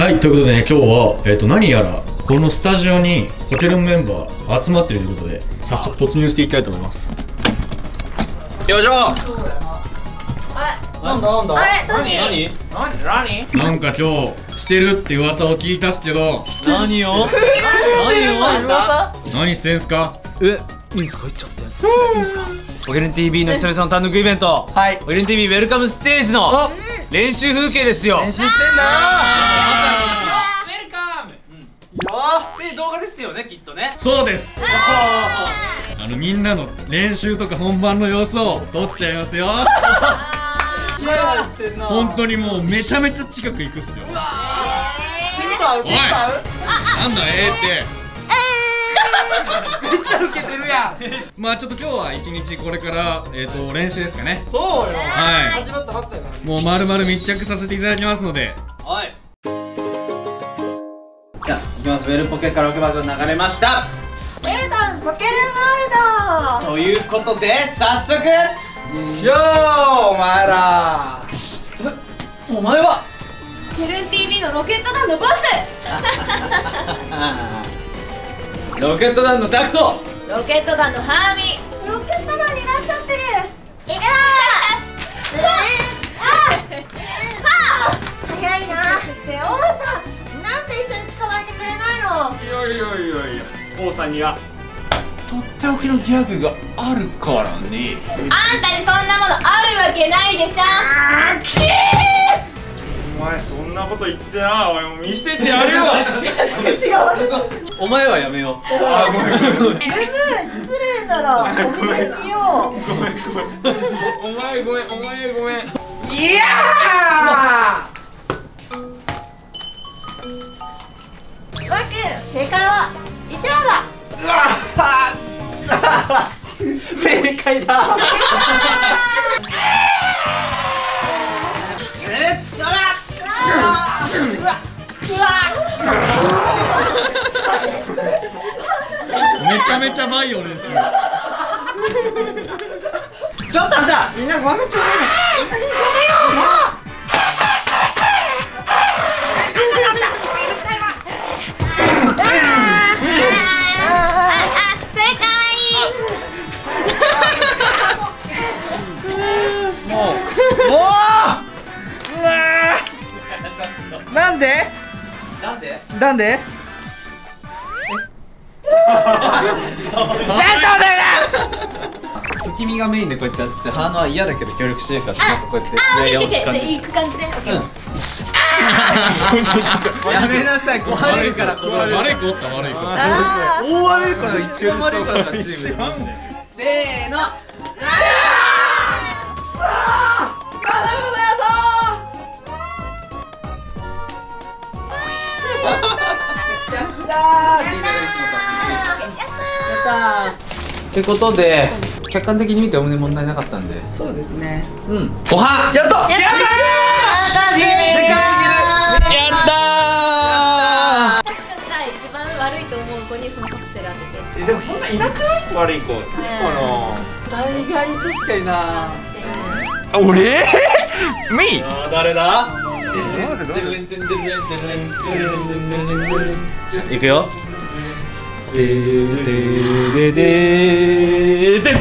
はい、ということでね、今日は、何やらこのスタジオにポケロンメンバー集まっているということで、早速突入していきたいと思います。よいしょ。 なんだあれ、何？ なんか今日してるって噂を聞いたっすけど、 何を何してんすか？ いいんすか？入っちゃって。いいんすか？ポケレン TV の久々の単独イベント、ポケレン TV ウェルカムステージの練習風景ですよ。 練習してんだウェルカム。動画ですよね、きっとね。 そうです。みんなの練習とか本番の様子を撮っちゃいますよ。本当にもうめちゃめちゃ近く行くっすよ。おい、なんだってめっちゃウケてるやん。 まあちょっと今日は一日これから練習ですかね。 そうよ。 はい。 始まったばっかりだから。 もう丸々密着させていただきますので。 はい。じゃあ行きます。ウェルポケカラオケバージョン流れました。 ウェルカムポケルワールド。 ということで早速。 よーお前ら。 お前は。 ポケルン TV のロケット団のボス。 ロケット団のタクト。 ロケット団のハーミ。ロケット団になっちゃってる。いく早いな。で、王さん、なんで一緒に捕まえてくれないの？ いや王さんにはとっておきのギャグがあるからね。 あんたにそんなものあるわけないでしょ。 お前そんなこと言ってな、おい見せてやるよ。 お前はやめよう。 あ、ごめんごめん。 失礼ならお見せしよう。 ごめんごめん。お前ごめんお前ごめん。 いやー。 マー君、正解は1番だ。 正解だ。 めちゃめちゃバイオレンス。 ちょっとあんた、みんな分かっちゃうね。いい加減にしなさいよ。もう。 正解。 もうなんでなんで君がメインでこうやってやってて、ハーノは嫌だけど協力してるから、なんかこうやってやり合わす感じ。 行く感じで。オッケー。 やめなさい、壊れるから。 悪い子おった悪い子。 大悪い子の一番悪い子だったチームで。せーの。ってことで、客観的に見ておおむね問題なかったんで。 そうですね。 うん。ご飯やった。 やったー。タク君が一番悪いと思う子にそのカプセル当てて。 でもそんないなくない？悪い子。 大概確かにな。 俺？ミー？ 誰だ？いくよ。ボール。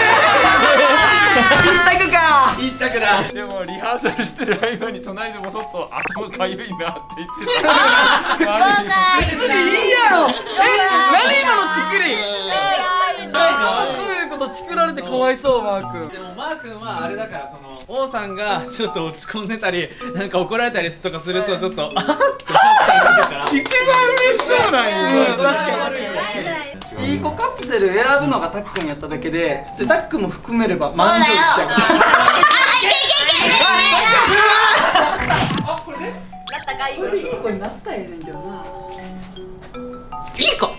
一択だ。 でもリハーサルしてる合間に隣でもそっと頭かゆいなって言ってた。 別にいいやろ。何今のチクリ。こういうことチクられてかわいそう、マー君。 でもマー君はあれだから、その王さんがちょっと落ち込んでたり、なんか怒られたりとかするとちょっとあっって思ったから一番嬉しそうなんよ。 いい子カプセル選ぶのがタックンやっただけで、普通タックンも含めれば満足しちゃう。 なったかいい子。 いい子になったらええねんけどな。 いい子。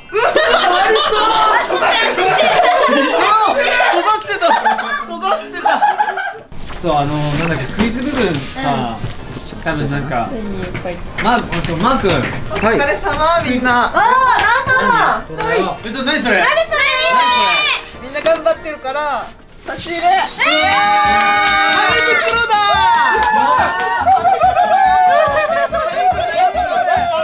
閉ざしてた。 そう、なんだっけ、クイズ部分さ、多分なんかマー君、 お疲れ様みんな。 別に何それ。 みんな頑張ってるから差し入れ。紙袋だ。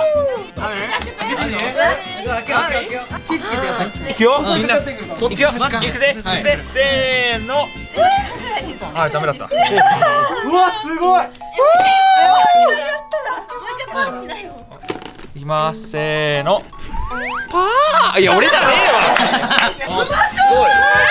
気付けてください。 いくよみんな行いくよマジ行くぜ行くぜせーのあダメだったうわすごい。 いきますせーのパーいや俺じゃねえわすごい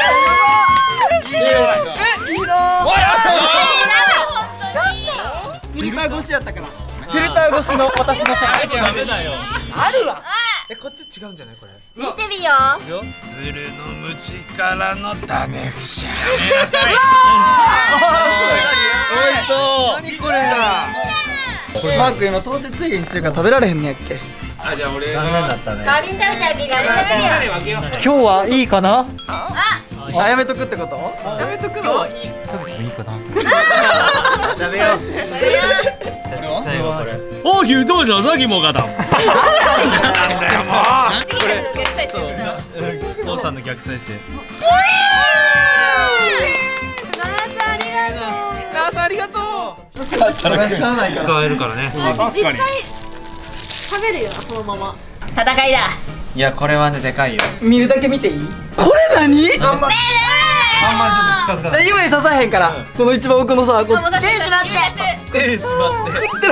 フィルター越しやったから。フィルター越しの私の世界。 ダメだよあるわ。 こっち違うんじゃないこれ。 見てみよう。 鶴のムチからのダメくしゃ。 美味しそう。 何これマーク今糖質制限してるから食べられへんねやっけ。 あじゃあ俺残念だったね。 代わりに食べてあげるよ。 今日はいいかな。あやめとくってこと？ やめとくの。 いいかな。 ダメよ。最後これ。おひどいじゃんさっきもがだ。父さんの逆再生。ナースありがとう。 それしゃあないから。 使えるからね。 実際食べるよそのまま。戦いだ。 いやこれはねでかいよ。 見るだけ見ていい？これ何？何もに刺さへんから。この一番奥のさ、こう。 手しまって。 手しま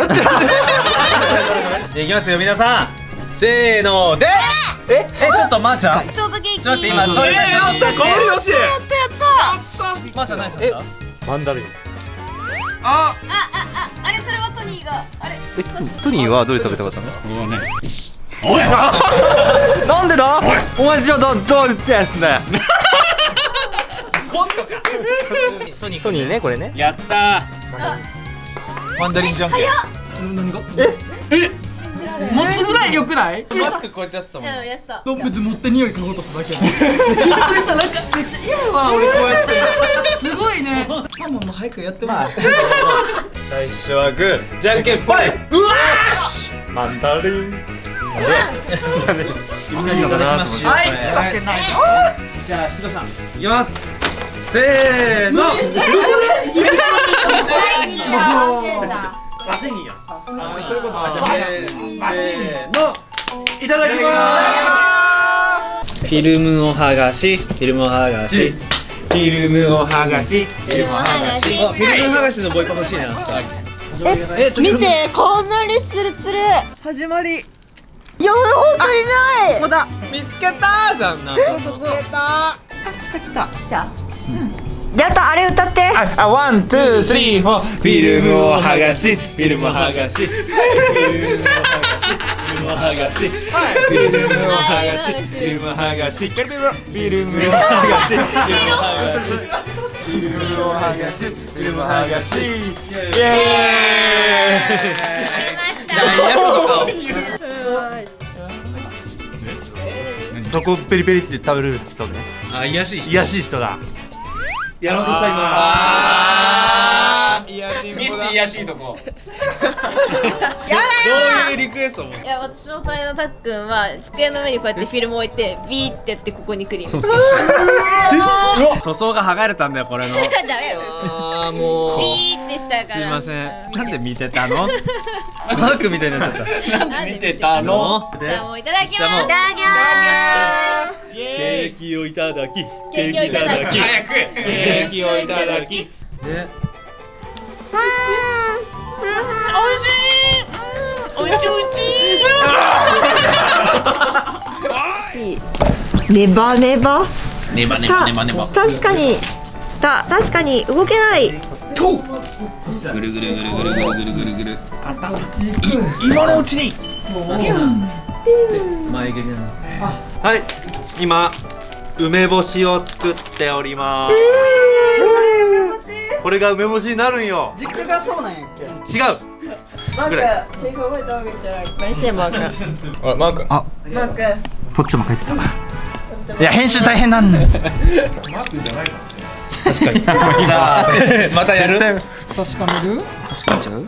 って。いきますよ皆さん。せーので。ちょっとまーちゃん。 ショートケーキ。 ちょっと今どれやった香り欲しい。まーちゃん何した？ マンダリンああれそれはトニーがあれ。 トニーはどれ食べたかったの？ なんでだ？ お前じゃあどうですね。トニーねこれね。 やったマンダリンジャンケン。 何が？持つぐらい良くない？ マスクこうやってやってたもん。 やってた。 動物持って匂い嗅ごうとしただけや。びっくりした。なんかめっちゃ嫌やわ俺こうやって。すごいね。ママも早くやってもらう。 最初はグー、じゃんけんぽい。うわマンダリンみんなにいただきますよ。はい。じゃあヒロさんいきます。せーの。 バツンやそういうこと。せーの。いただきます。フィルムを剥がし、フィルムを剥がし、フィルムを剥がし、フィルムを剥がし。フィルム剥がしのボイパ欲しいな。 見てこんなにツルツル。 始まり。 いや本当にない。 ここだ。 見つけたじゃんな。 やったあれ歌って。 ワン、ツー、スリー、フォー。フィルムを剥がし、フィルムを剥がし、フィルムを剥がし、フィルムを剥がし、フィルムを剥がし、フィルムを剥がし、フィルムを剥がし、フィルムを剥がし、フィルムを剥がし、フィルムを剥がし、イエーイ。 そこペリペリって食べる人ね。 あ、癒やしい人。 癒やしい人だ。 やろうとした今癒やしいミスティ癒やしいとこどういうリクエストも。 いや私の隣のたっくんは机の上にこうやってフィルム置いてビーってやってここにクリーム。 塗装が剥がれたんだよこれの。 ダメやろ。 あーもう。 ビーってしたから。 すいません。なんで見てたの？マークみたいになっちゃった。 なんで見てたのじゃあもういただきます。 じゃあもういただきます。 ケーキをいただきケーキをいただき。 早くケーキをいただき。で。 ネバネバ。 ネバネバネバネバ確かに動けない。 ぐるぐるぐるぐるぐるぐるぐるぐる今のうちに。 眉毛が。 はい、今梅干しを作っております。これが梅干しになるんよ。 実家がそうなんやっけ。 違う。 マーク、セリフ覚えた方がいいじゃない。何してんマーク。 おいマークマーク。 こっちも書いてた。いや編集大変なんだよ。 確かに。じゃあまたやる。 確かめる？ 確かにちゃう。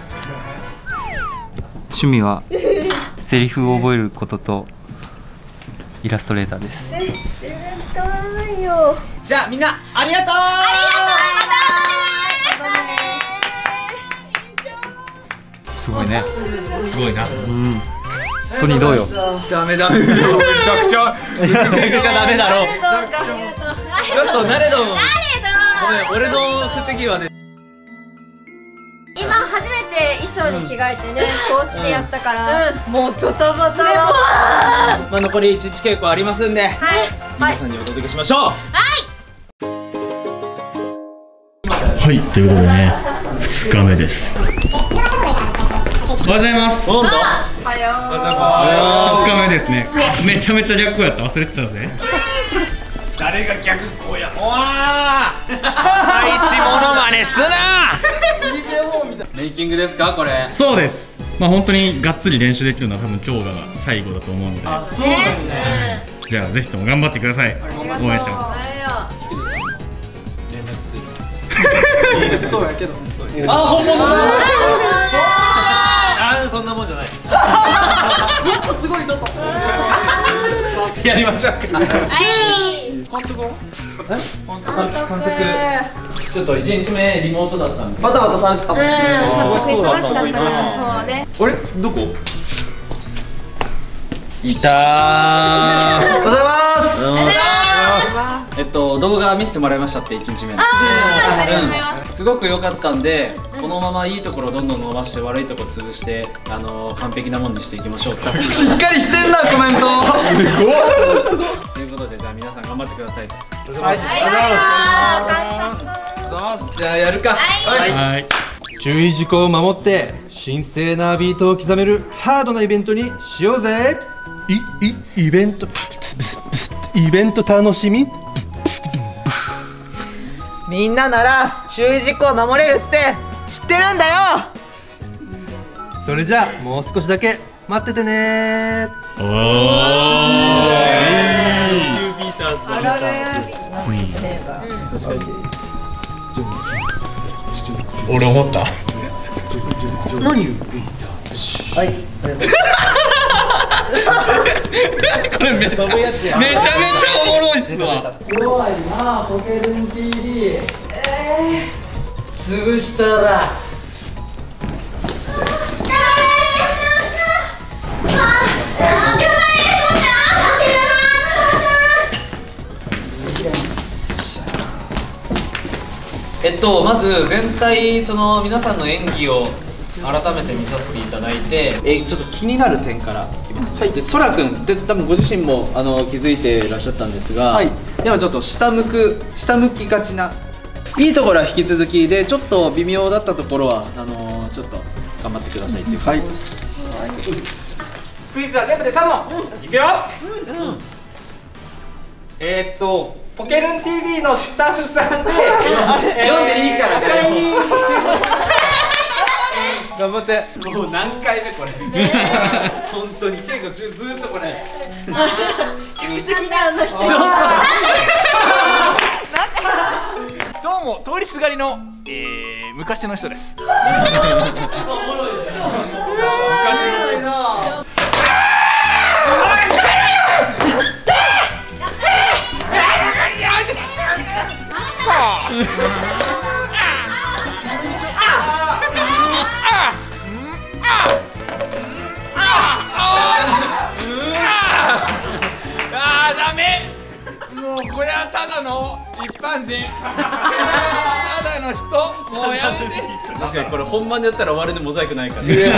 趣味はセリフを覚えることとイラストレーターです。 全然使わないよ。 じゃあみんなありがとう。 すごいね。 すごいな。 うん。 トニーどうよ。 ダメダメ。めちゃくちゃめちゃくちゃダメだろ。ちょっとなれども。ごめん、俺の不手際で。 今初めて衣装に着替えてね、こうしてやったから、 もうドタバタだ。 まあ残り1日稽古ありますんで、皆さんにお届けしましょう。 はい、ということでね、2日目です。おはようございます。 おはよう。 2日目ですね。めちゃめちゃ逆やった、忘れてたぜ。 誰が逆光や。おわー。配置モノマネすな。メイキングですかこれ。 そうです。まあ本当にがっつり練習できるのは多分今日が最後だと思うので。 そうですね。 じゃあぜひとも頑張ってください。応援してます。 そうやけど。 あ、本物。あ、そんなもんじゃない。 もっとすごいぞと。 やりましょうか。 はい。 監督。ちょっと1日目リモートだったんで。 バタバタされてたもん。 監督忙しかったからそうね。 あれ、どこ？いたー。 おはようございます。 動画見せてもらいましたって1日目。 ありがとうございます。 すごく良かったんで、このままいいところどんどん伸ばして悪いところ潰して完璧なもんにしていきましょう。 しっかりしてんなコメント。 すごい。ということでじゃあ皆さん頑張ってください。 はい。 じゃあやるか。 はい。 注意事項を守って神聖なビートを刻めるハードなイベントにしようぜ。イベント楽しみ。 みんななら注意事項守れるって知ってるんだよ。 それじゃあもう少しだけ待っててね。 おー。 上がる。 俺思った。 はい。 これめちゃめちゃおもろいっすわ。 弱いなポケルン TV。潰したら。 まず全体皆さんの演技を改めて見させていただいて、ちょっと気になる点からいきます。はい。で、そらくんで多分ご自身も気づいていらっしゃったんですが、はい。でもちょっと下向きがちな。いいところは引き続きで、ちょっと微妙だったところはちょっと頑張ってくださいっていう感じです。はい。クイズは全部で3問。いくよ。ポケルン TV のスタッフさんで、読んでいいからね。頑張って。もう何回目これ。本当に結構ずっとこれ。 客席にあんな人。 どうも通りすがりの昔の人です。ダメ。もうこれはただの一般人。ただの人。もうやめて。確かにこれ本番でやったら終わりでモザイクないから。なんか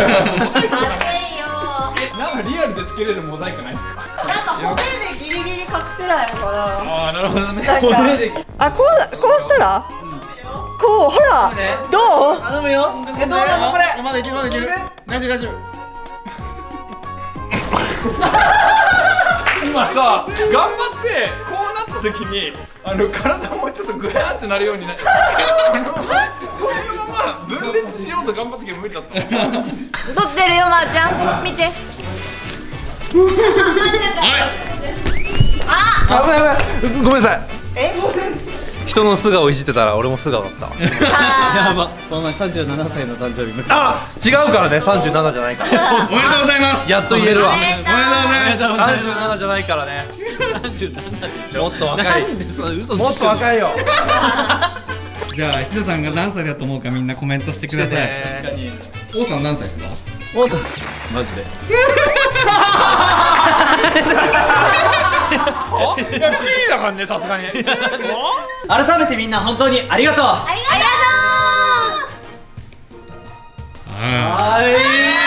リアルでつけれるモザイクないですか。 なんか骨でギリギリ隠せないのかな。 ああ、なるほどね。 あ、こうしたら。こう、ほら。どう。 頼むよ。どうなのこれ。 まだいける。大丈夫。 今さ、頑張ってこうなった時に体もちょっとグヤーってなるようになこのまま分裂しようと頑張ったけど無理だった。 撮ってるよ、まーちゃん。見て。 やばい。ごめんなさい。人の素顔いじってたら俺も素顔だった。 やば。お前37歳の誕生日迎え。 あ、違うからね。37じゃないから。 おめでとうございます。 やっと言えるわ。 おめでとうございます。 37じゃないからね。 37でしょ。 もっと若い。 なんでその嘘もっと若いよ。 じゃあヒデさんが何歳だと思うかみんなコメントしてください。 確かに。 王さん何歳ですか？ 王さんマジで。 いや、フリーだからね、さすがに。 改めてみんな本当にありがとう。 ありがはいはい。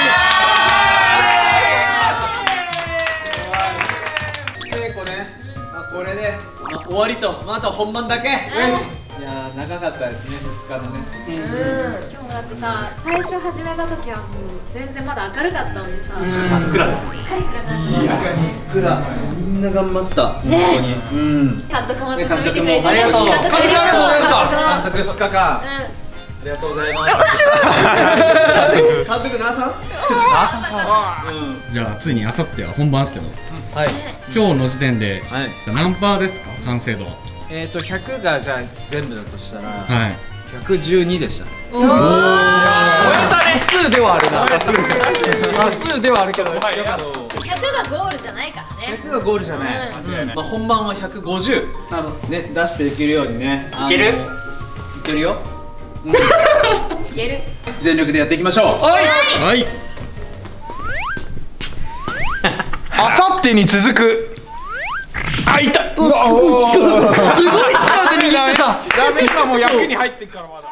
稽古ね、これで終わりと、あとは本番だけ。いやー、長かったですね、2日のね。 今日だってさ、最初始めた時はもう全然まだ明るかったのにさ、 真っ暗です。 カリカリ感じだし、 確かに暗。みんな頑張った。本当に。 監督もずっと見てくれて、 ありがとう。 監督ありがとう。 監督2日間。ありがとうございます。監督なさん？ じゃあついにあさっては本番ですけど、 はい。 今日の時点ではい。 何パーですか、完成度は。 100がじゃあ全部だとしたらはい 112でしたね。 多数ではあるな。多数ではあるけど、よかった。 100がゴールじゃないからね。 100がゴールじゃない。まあ本番は150 なるほど。 ね出していけるようにね。いける？いけるよ。 いける。 全力でやっていきましょう。 はい。 あさってに続く。あ、いた。すごい力で握ってた。 ダメ、今もう役に入ってっからまだ。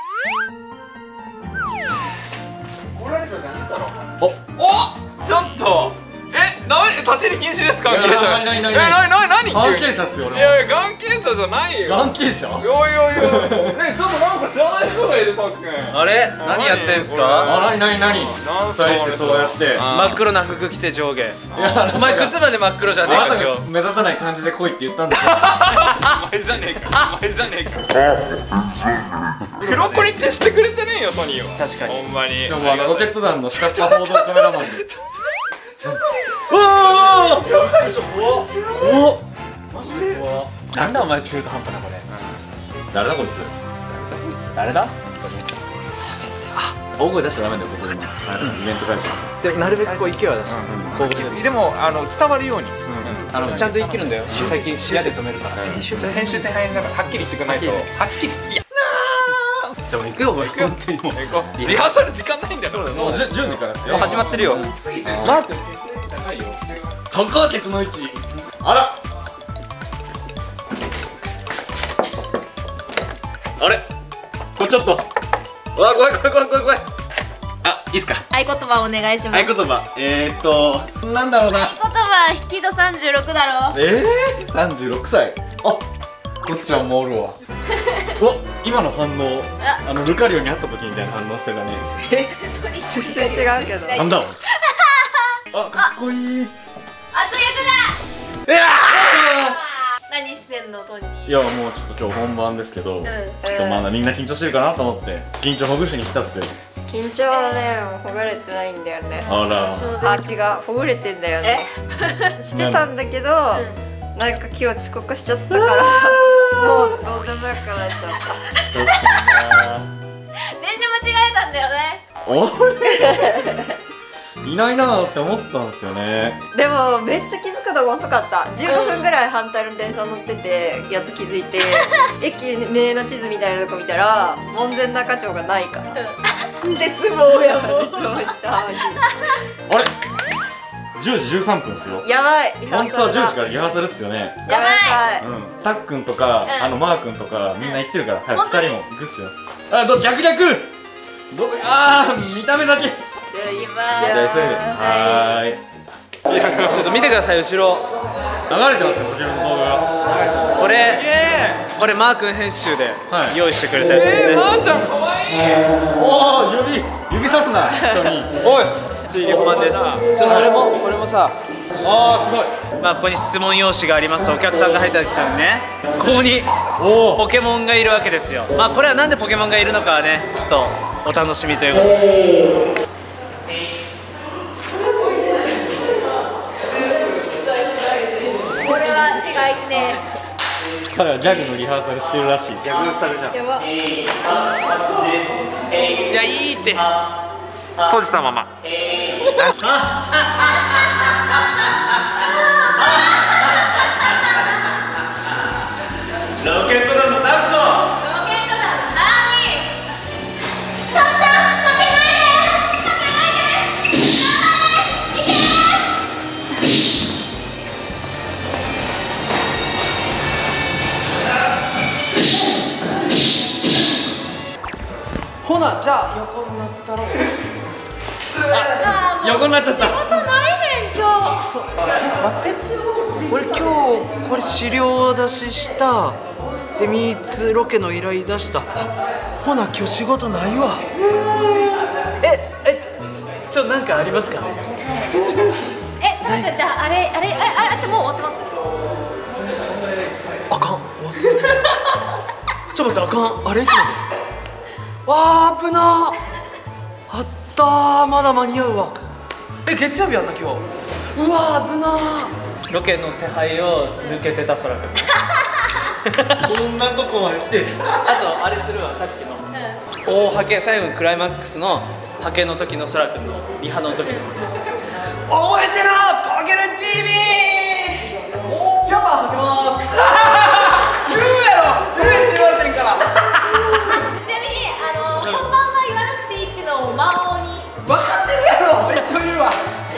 ちょっとダメ、立ち入り禁止ですか？関係者。何関係者っすよ、 いやいや、関係者じゃないよ。 関係者。 いやいやいや、ね、ちょっとなんか知らない人がいる、たっくん。 あれ何やってんすか？ 何なんすかそうやって真っ黒な服着て上下。お前靴まで真っ黒じゃねえか今日。 目立たない感じで来いって言ったんですよ。 お前じゃねえか、お前じゃねえか。黒子に徹してくれてねえよ、ソニーは。 確かに。 ほんまに。 でもロケット団の視覚化報道カメラマンで。 なんだお前中途半端なこれ。 誰だこいつ。 誰だ？ 大声出しちゃダメだよ、ここでも。イベント会場。 でもなるべくこう勢いは出す。 でも伝わるように。 ちゃんと生きるんだよ。最近視野で止めてたから。 編集点入りながらはっきり言ってくないと。はっきり。いや。 じゃあもう行くよ。 行くよ。リハーサル時間ないんだよ。そうだもう10時からですよ。 始まってるよ。 マークの決定値高いよ。 高いケツの位置。あら。あれ。これちょっと。わ、怖い。あ、いいっすか。 合言葉お願いします。 合言葉。なんだろうな。 合言葉引き戸36だろ。 36歳。あ、こっちゃんもおるわ。お、今の反応、ルカリオに会った時みたいな反応してたね。 全然違うけど。 なんだ。あ、かっこいい。 悪役だ。何してんのトニー。 いや、もうちょっと今日本番ですけど、ちょっとまだみんな緊張してるかなと思って緊張ほぐしに来たっすよ。 緊張はね、もうほぐれてないんだよね。 あら。 あ、違う、ほぐれてんだよね。してたんだけど、なんか今日遅刻しちゃったから、もうどうでもよくなっちゃった。 電車間違えたんだよね。 いないなーって思ったんですよね。 でもめっちゃ気づくのが遅かった。15分ぐらい反対の電車乗っててやっと気づいて、駅名の地図みたいなとこ見たら門前仲町がないから絶望やもう絶望した。 あれ10時13分っすよ。 やばい。 本当は10時からリハーサルっすよね。 やばい。 たっくんとかマーくんとかみんな行ってるから早く2人も行くっすよ。あ、逆見た目だけ。 じゃあ今じゃあ急いで。はーい。 ちょっと見てください、後ろ流れてますよ、こちらの動画が。 これマー君編集で用意してくれたやつですね。 まーちゃん可愛い。 おお、指さすな人に。 おい、ついに本番です。ちょっとこれもさ、 あーすごい。 まあここに質問用紙があります。お客さんが入ってきたのにね、ここにポケモンがいるわけですよ。まあこれはなんでポケモンがいるのかはね、ちょっとお楽しみということで。 これは手が空いてね。 彼はギャグのリハーサルしてるらしい。ギャグサルじゃん。 やば。 いや、いいって閉じたまま。 ロケット団のタクト。 横になったろ横になっちゃった。 仕事ないねん今日。 待って、俺今日これ資料出ししたで3つロケの依頼出した。ほな今日仕事ないわ。なんかありますか？ そらくんじゃああれってもう終わってます？ あかん。ちょっと待って、あかん。あれいつまで？わー、危なー。あったー、まだ間に合うわ。月曜日やんな今日。うわー、危なー。ロケの手配を抜けてた空くん。こんなとこまで来て。あとあれするわ、さっきの大ハケ、最後のクライマックスのハケの時の空くんのリハの時の。覚えてろ、かける TV。やっぱハケまーす。言うやろ、言えって言われてんから。 ちなみに本番は言わなくていいっていうのを魔王に。 分かってるやろ、めっちゃ言うわ。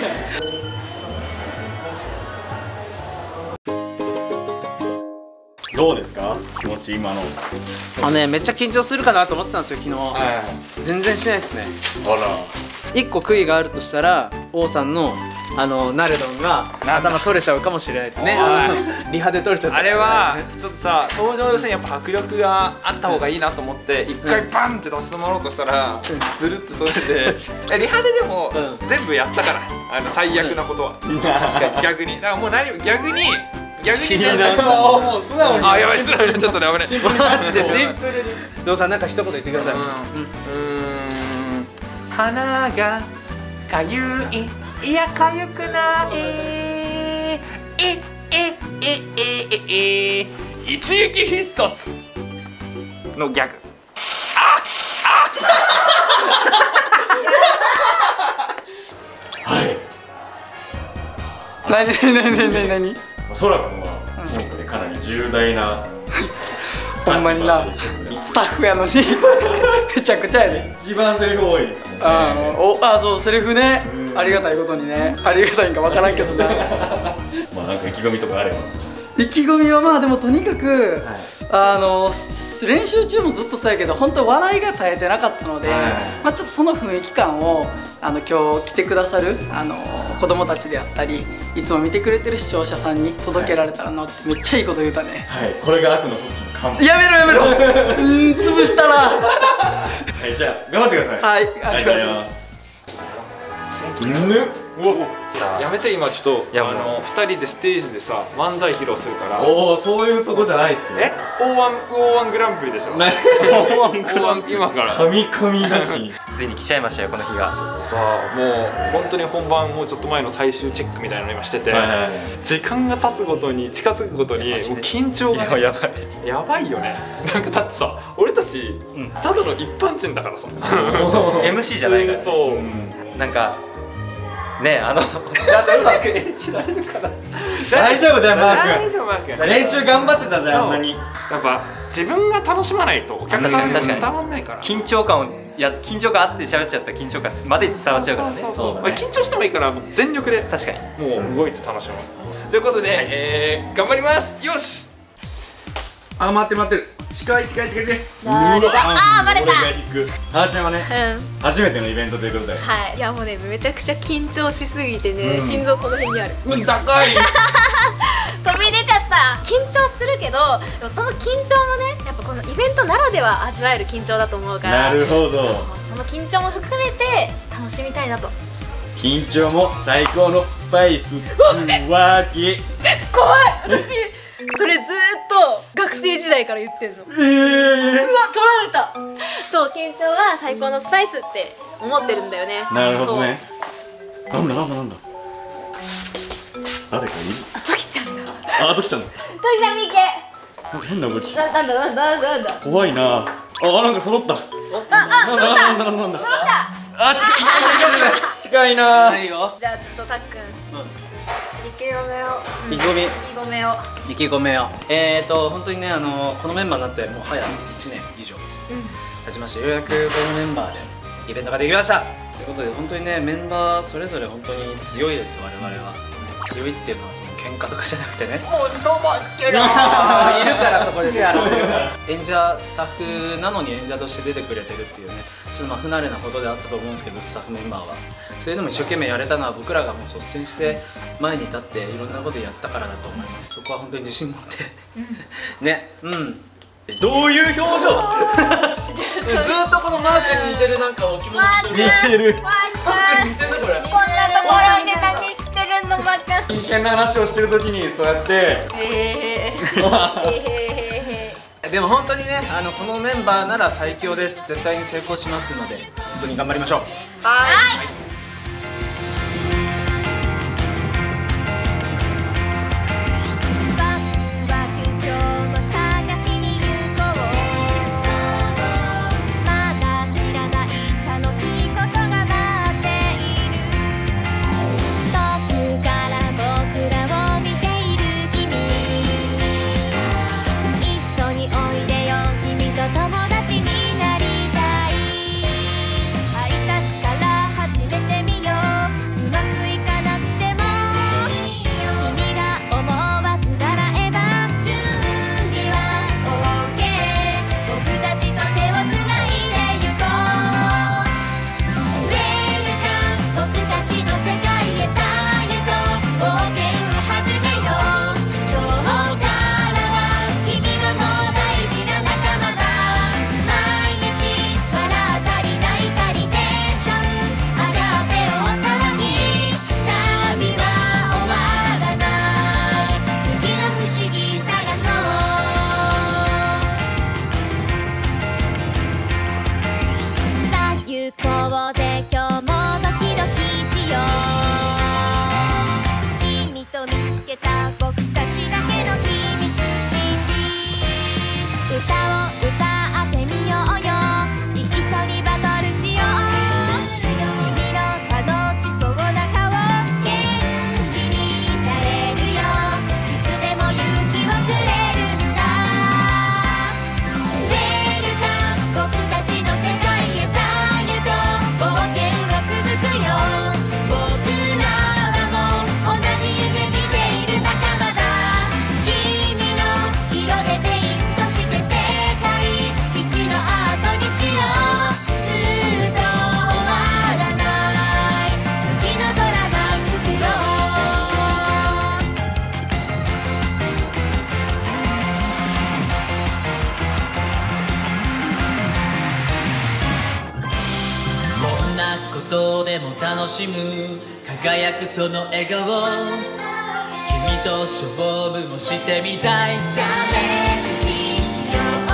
どうですか気持ち今の。 めっちゃ緊張するかなと思ってたんですよ昨日。全然しないですね。 あら。 1個悔いがあるとしたら王さんのナレドンが頭取れちゃうかもしれないってね。リハで取れちゃった。 あれはちょっとさ、登場でやっぱ迫力があった方がいいなと思って一回バンって出し止まろうとしたらずるってそれでリハででも全部やったから、最悪なことは。確かに逆にだからもう逆にもう素直に。 あ、やばい、素直にちょっとね、危ない。 マジでシンプルに。王さんなんか一言言ってください。 鼻がかゆい、いやかゆくない、一撃必殺のギャグ。 はい。 何そらくんは今回かなり重大な。 ほんまにな、スタッフやのにめちゃくちゃやで。 一番セリフ多いですね。 そう、セリフね。ありがたいことにね。ありがたいんかわからんけどな。 まあなんか意気込みとかあれば。 意気込みはまあでもとにかく、練習中もずっとそうやけど本当笑いが絶えてなかったので、まあちょっとその雰囲気感を今日来てくださる子供たちであったりいつも見てくれてる視聴者さんに届けられたらなって。めっちゃいいこと言うたね。 はい、これが悪の組織の看板。 やめろ潰したら。 はい、じゃあ頑張ってください。 はい、ありがとうございます。 やめて、今ちょっと2人でステージでさ漫才披露するから。 おお、そういうとこじゃないっすね。 O1 グランプリでしょ。O1 今から神々だし。 ついに来ちゃいましたよ、この日が。 ちょっとさ、もう本当に本番もうちょっと前の最終チェックみたいなの今してて、時間が経つごとに近づくごとにもう緊張がやばいよね。なんかだってさ、俺たちただの一般人だからさ、 MC じゃないから。 そうなんかね、ちゃんとうまく演じられるかな。 大丈夫だよ、マー大丈夫マー君。 練習頑張ってたじゃん、あんなに。 やっぱ自分が楽しまないとお客さんに伝わんないから。 緊張感あって喋っちゃった緊張感まで伝わっちゃうからね。 緊張してもいいから全力で確かにもう動いて楽しもうということで、頑張ります。よし。 待ってる。近い。 誰だ。バレた。 はーちゃんはね、初めてのイベントということで。 はい。いやもうね、めちゃくちゃ緊張しすぎてね、心臓この辺にある。 高い。 飛び出ちゃった。緊張するけど、でもその緊張もね、やっぱこのイベントならでは味わえる緊張だと思うから。 なるほど。 その緊張も含めて楽しみたいなと。 緊張も最高のスパイスわけ。 怖い。私それずーっと学生時代から言ってんの。うわ、取られた。そう、緊張は最高のスパイスって思ってるんだよね。 なるほどね。なんだ誰かいる。 トキちゃんだ。 トキちゃんだ。 トキちゃん見け。 変な動き。 なんだ。 怖いな。なんか揃った。 揃った。 近いな。 じゃあちょっとたっくん。意気込めを本当にね、このメンバーになってもう早1年以上経ちまして、ようやくこのメンバーでイベントができましたということで、本当にね、メンバーそれぞれ本当に強いです。我々は強いっていうのはその喧嘩とかじゃなくてね、もうストーバーつけるいるからそこで手洗ってるから演者スタッフなのに演者として出てくれてるっていうね、 ちょっと不慣れなことであったと思うんですけど、スタッフメンバーはそれでも一生懸命やれたのは僕らがもう率先して前に立っていろんなことやったからだと思います。そこは本当に自信持ってね。どういう表情ずっとこのマークに似てる、なんか置物似てる。 マーク似てるなこれ。こんなところで何してるのマーク。 真剣な話をしてる時にそうやってでも本当にね、このメンバーなら最強です。絶対に成功しますので本当に頑張りましょう。 はい。 ことでも楽しむ輝くその笑顔、君と勝負もしてみたい。チャレンジしよう